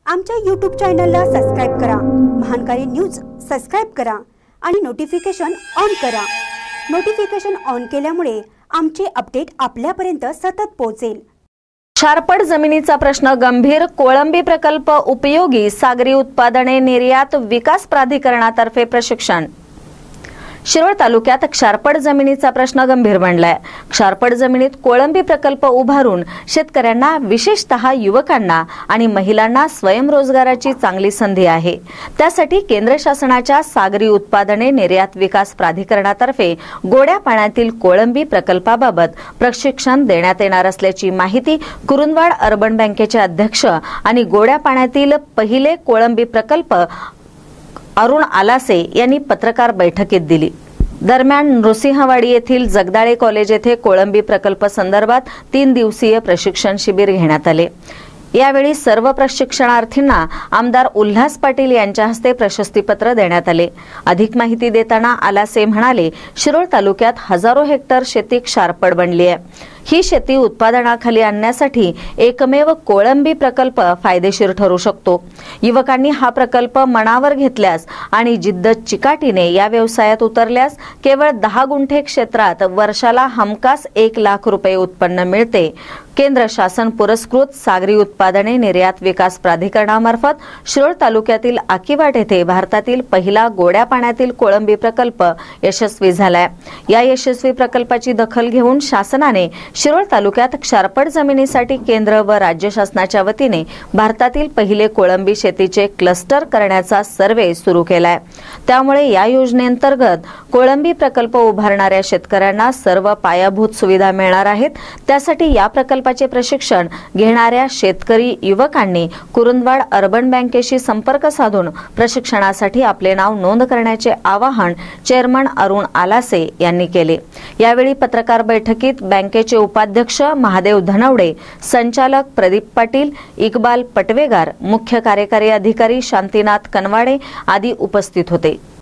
आमच्या YouTube चॅनलला subscribe करा, महानकारी न्यूज सबस्क्राइब करा आणि नोटिफिकेशन ऑन करा। नोटिफिकेशन ऑन केल्यामुळे आमचे अपडेट आपल्यापर्यंत सतत पोहोचेल। क्षारपड जमिनीचा प्रश्न गंभीर, कोळंबी प्रकल्प उपयोगी, सागरी उत्पादने निर्यात विकास प्राधिकरणातर्फे प्रशिक्षण। शिरोळ तालुक्यात क्षारपड जमिनीचा प्रश्न गंभीर बनलाय। क्षारपड जमिनीत कोळंबी प्रकल्प उभारून शेतकऱ्यांना, विशेषतः युवकांना आणि महिलांना स्वयंरोजगाराची चांगली संधी आहे। त्यासाठी केंद्र शासनाच्या सागरी उत्पादने निर्यात विकास प्राधिकरणातर्फे गोड्या पाण्यातील कोळंबी प्रकल्पाबाबत प्रशिक्षण देण्यात येणार असल्याची माहिती कुरुंदवाड अर्बन बँकेचे अध्यक्ष आणि गोड्या पाण्यातील पहिले कोळंबी प्रकल्प अरुण आलासे यांनी पत्रकार बैठकीत दिली। दरम्यान नृसिंहवाडी येथील जगदाळे कॉलेज येथे कोळंबी प्रकल्प संदर्भात 3 दिवसीय प्रशिक्षण शिबिर घेण्यात आले। यावेळी सर्व प्रशिक्षणार्थींना आमदार उल्हास पाटील यांच्या हस्ते प्रशस्तीपत्र देण्यात आले। अधिक माहिती देताना आलासे म्हणाले, शिरोळ तालुक्यात हजारो हेक्टर शेती क्षारपड बनली आहे। ही शेती उत्पादनाखाली आणण्यासाठी एकमेव कोळंबी प्रकल्प फायदेशीर ठरू शकतो। युवकांनी हा प्रकल्प मनावर घेतल्यास आणि जिद्द चिकाटीने या व्यवसायात उतरल्यास केवळ 10 गुंठे क्षेत्रात वर्षाला हमखास 1 लाख रुपये उत्पन्न मिळते। केंद्र शासन पुरस्कृत सागरी उत्पादने निर्यात विकास प्राधिकरणामार्फत शिरोळ तालुक्यातील आकिवाट येथे भारतातील पहिला गोड्या पाण्यातील कोळंबी प्रकल्प यशस्वी झालाय। या यशस्वी प्रकल्पाची दखल घेऊन शासनाने शिरोळ तालुक्यात क्षारपड जमिनीसाठी केंद्र व राज्य शासनाच्या वतीने भारतातील पहिले कोळंबी शेतीचे क्लस्टर करण्याचा सर्वे सुरू केलाय। त्यामुळे या योजनेअंतर्गत कोळंबी प्रकल्प उभारणाऱ्या शेतकऱ्यांना सर्व पायाभूत सुविधा मिळणार आहेत। त्यासाठी या प्रकल्पाचे प्रशिक्षण घेणाऱ्या शेतकरी युवकांनी कुरुंदवाड अर्बन बँकेशी संपर्क साधून प्रशिक्षणासाठी आपले नाव नोंद करण्याचे आवाहन चेअरमन अरुण आलासे यांनी केले। यावेळी पत्रकार बैठकीत बँकेचे उपाध्यक्ष महादेव धनवडे, संचालक प्रदीप पाटील, इकबाल पटवेगार, मुख्य कार्यकारी अधिकारी शांतीनाथ कनवाडे आदी उपस्थित होते।